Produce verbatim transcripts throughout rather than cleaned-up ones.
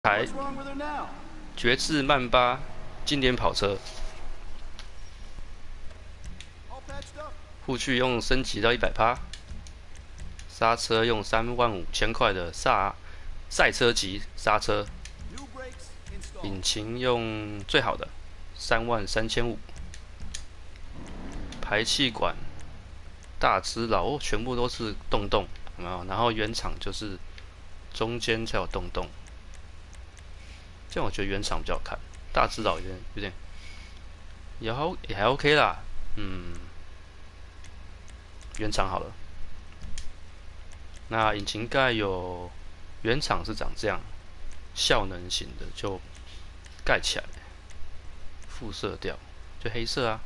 台绝志曼巴经典跑车，护具用升级到一百趴，刹车用三万五千块的萨赛车级刹车，引擎用最好的三万三千五，排气管大只佬哦，全部都是洞洞，有没有？然后原厂就是中间才有洞洞。这样我觉得原厂比较好看，大只佬有点有点也好也还 OK 啦，嗯，原厂好了。那引擎盖有原厂是长这样，效能型的就盖起来，副色调就黑色啊。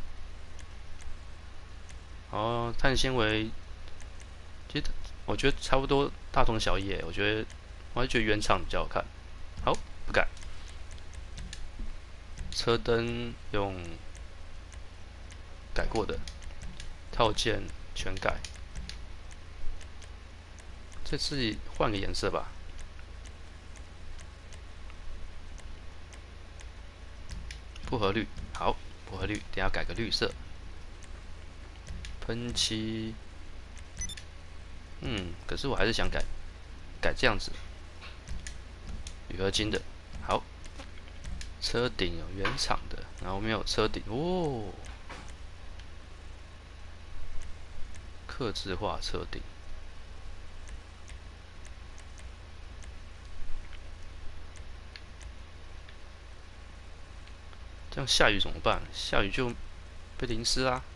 哦，碳纤维，其实我觉得差不多大同小异，我觉得我还觉得原厂比较好看。好，不改。车灯用改过的，套件全改。这次换个颜色吧，薄荷绿。好，薄荷绿，等下改个绿色。喷漆，嗯，可是我还是想改改这样子，铝合金的。好，车顶有原厂的，然后没有车顶哦，客制化车顶。这样下雨怎么办？下雨就被淋湿啦。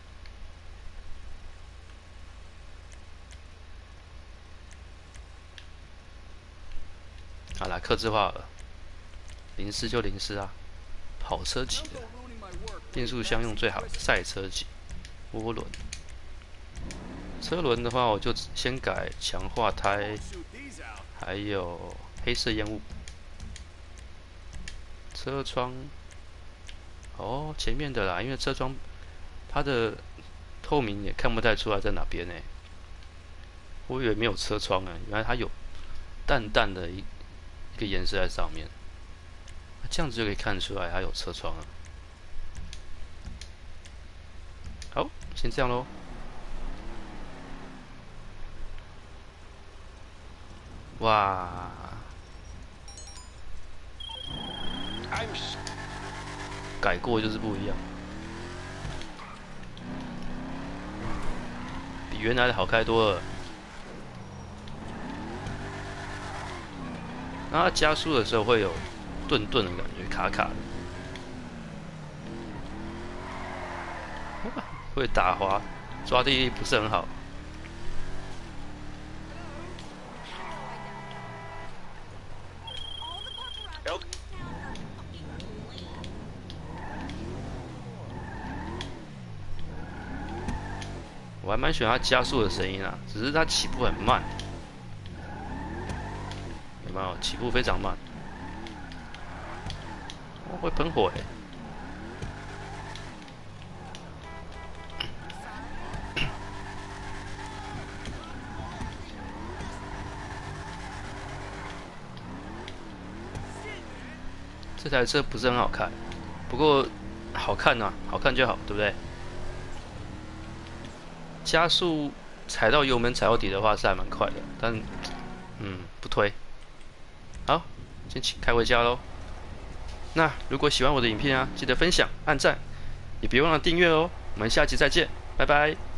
好啦，客制化了，淋湿就淋湿啊。跑车级的，变速箱用最好的赛车级，涡轮。车轮的话，我就先改强化胎，还有黑色烟雾。车窗，哦，前面的啦，因为车窗它的透明也看不太出来在哪边呢。我以为没有车窗啊，原来它有淡淡的一一个颜色在上面，这样子就可以看出来它有车窗了。好，先这样咯。哇！改过就是不一样，比原来的好开多了。那它加速的时候会有顿顿的感觉，卡卡的，会打滑，抓地力不是很好。我还蛮喜欢它加速的声音啊，只是它起步很慢，有没有？起步非常慢，哦，会喷火诶。这台车不是很好看，不过好看啊，好看就好，对不对？加速踩到油门踩到底的话是还蛮快的，但嗯不推。好，先开回家喽。那如果喜欢我的影片啊，记得分享、按赞，也别忘了订阅哦。我们下期再见，拜拜。